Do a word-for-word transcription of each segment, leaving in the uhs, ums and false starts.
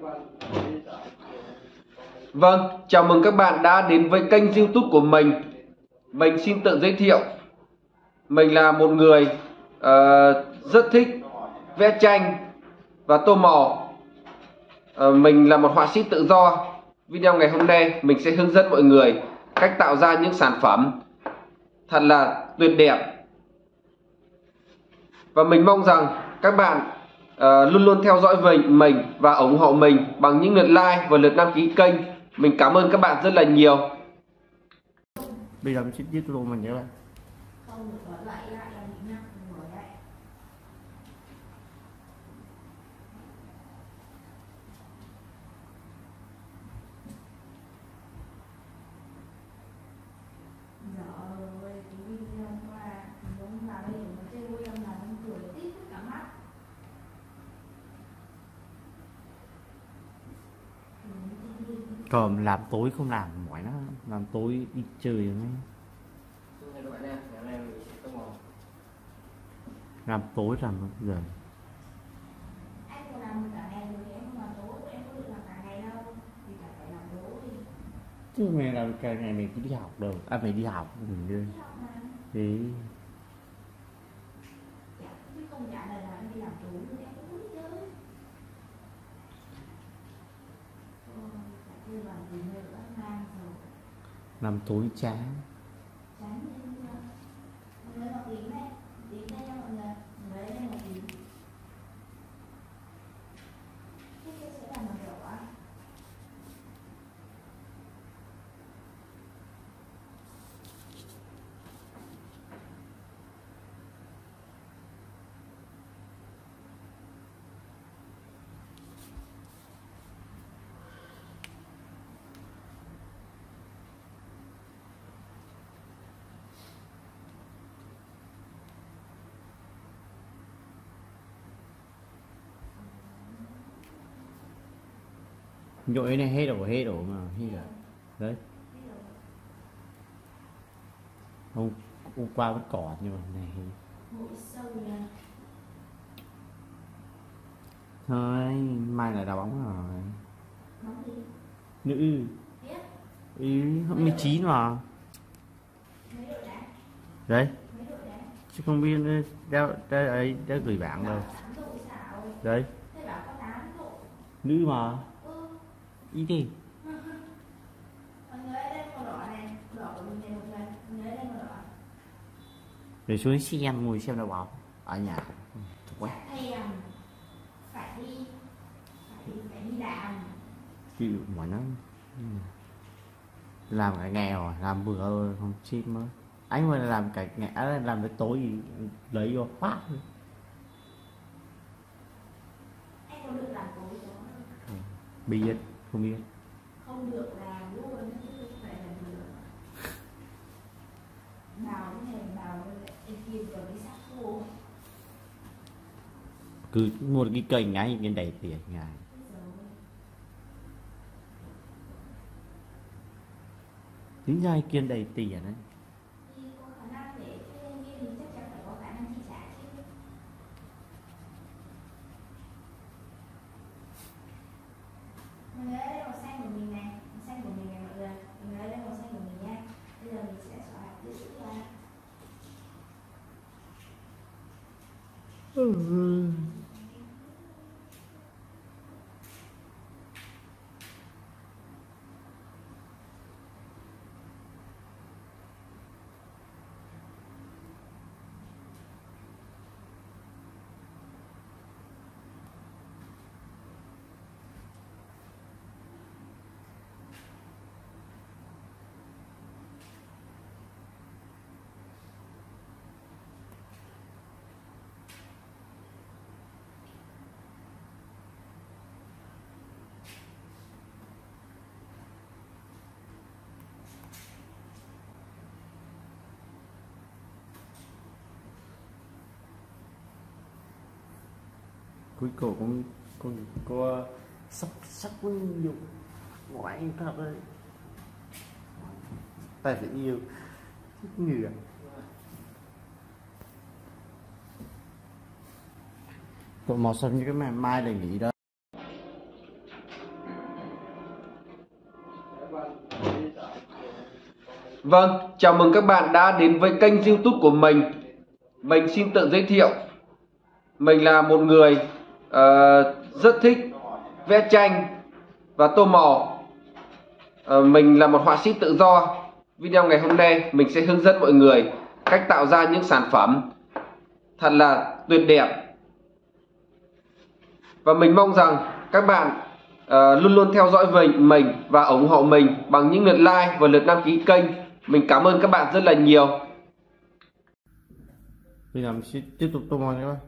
Vâng, chào mừng các bạn đã đến với kênh YouTube của mình. Mình xin tự giới thiệu. Mình là một người uh, rất thích vẽ tranh và tô màu. uh, Mình là một họa sĩ tự do. Video ngày hôm nay mình sẽ hướng dẫn mọi người cách tạo ra những sản phẩm thật là tuyệt đẹp. Và mình mong rằng các bạn uh, luôn luôn theo dõi mình, mình và ủng hộ mình bằng những lượt like và lượt đăng ký kênh. Mình cảm ơn các bạn rất là nhiều. Bây giờ mình sẽ viết luôn mình nhớ lại. Không được bỏ lại lại là bị nặng rồi đấy. Giờ rồi cái video hôm qua đúng là bây giờ nó chơi vui âm là nó cười tít cả mắt. Còn làm tối không làm mỏi nó, làm tối đi chơi rồi mấy. Làm tối làm giờ. Anh còn làm cả ngày rồi thì em không làm tối, em có được làm cả ngày đâu. Thì cả phải làm tối. Chứ mày làm cả ngày mày cứ đi học đâu. À mày đi học mình đi. Đi học mà. Thì Chứ không trả lời là em đi làm tối thì em cũng đi chơi. Ôi, phải chơi bằng gì nữa, mang rồi. làm tối chán. Chán lên chưa? Mọi người học tiếng này, tiếng đây nha mọi người. Mới đây là tiếng. Thế kia sẽ làm bằng kiểu á. Nhội này hết đổ hết đổ mà hết rồi. Đấy. Hôm, hôm qua vẫn còn nhưng mà này Mũi sâu nha. thôi mai là đá bóng rồi. Bóng gì? Nữ. Biết. Ừ, hôm mười chín mà. Mấy đội đá? Đấy. Mấy đội đá? Chứ không biết đeo đây ấy đã gửi bảng đâu. tám đội sao? Đấy. Thế bảo có tám đội. Nữ mà. Ừ. Ý gì? Mọi người ở đây màu đỏ này, đỏ của mình này một người, mọi người ở đây màu đỏ. Để xuống xem ngồi xem đá bóng ở nhà. Quá. Thèm. Phải đi. Phải đi, phải đi làm. Chịu mà nó làm cả ngày rồi, làm bữa rồi không chịu mới. Anh mà làm cả ngày, làm tới tối thì lấy vô phát. Anh có được làm tối đó không? Biết, không biết. Không được làm luôn, chứ không phải là được. Nào cái này, nào em kia vừa mới sắp khô. Cứ mua cái cây ngay bên đầy tiền ngày. Tính ra kiên đầy tiền đấy. Thì có khả năng để cho nhân viên thì chắc chắn phải có khả năng chi trả chứ. Mọi người ở đây màu xanh của mình này, màu xanh của mình này mọi người. Mọi người ở đây màu xanh của mình nha. Bây giờ mình sẽ xóa hạt chữ chữ ra. Cuối cùng cũng con có sắc sắc quân dụng ngoại thật đấy. Ta phải yêu thích người. Tụi màu xanh như cái mai mai đề nghị đó. Vâng, chào mừng các bạn đã đến với kênh YouTube của mình. Mình xin tự giới thiệu. Mình là một người uh, rất thích vẽ tranh và tô màu. Uh, mình là một họa sĩ tự do. Video ngày hôm nay mình sẽ hướng dẫn mọi người cách tạo ra những sản phẩm thật là tuyệt đẹp. Và mình mong rằng các bạn uh, luôn luôn theo dõi mình, mình và ủng hộ mình bằng những lượt like và lượt đăng ký kênh. Mình cảm ơn các bạn rất là nhiều. Bây giờ mình sẽ tiếp tục tô màu các bạn.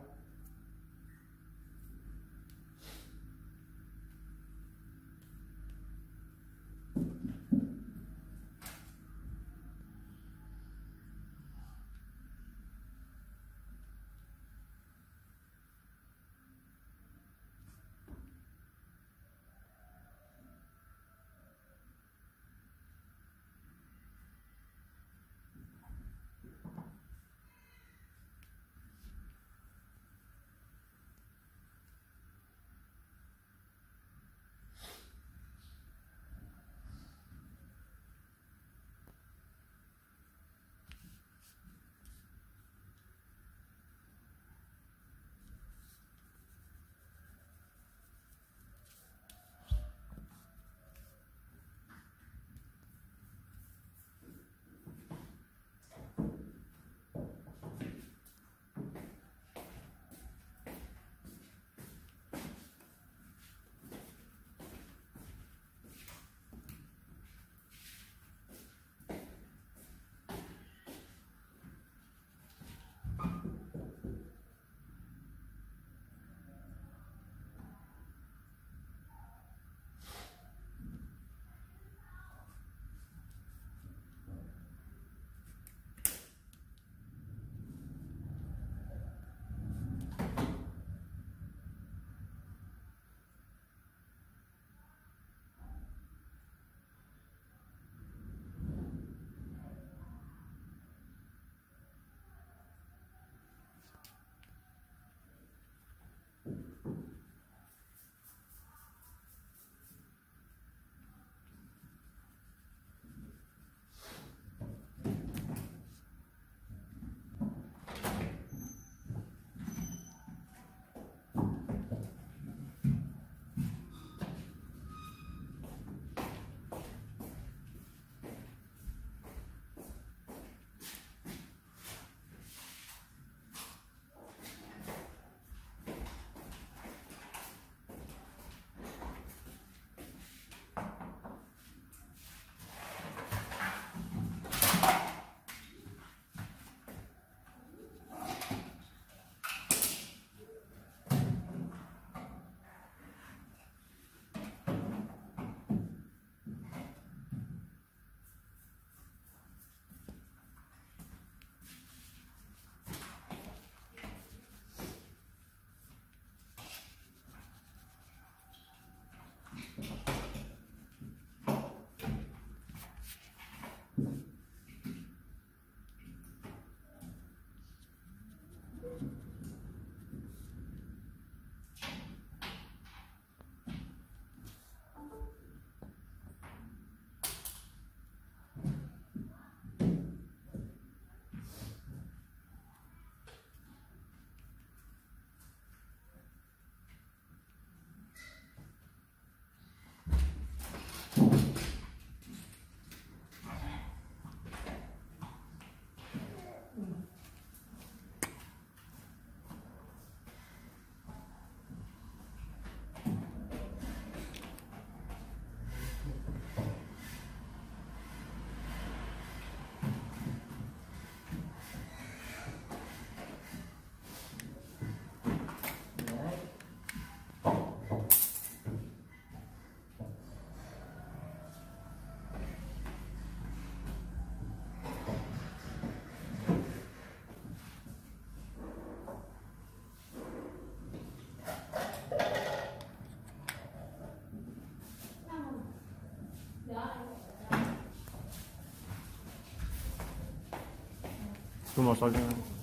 Tô màu sau cho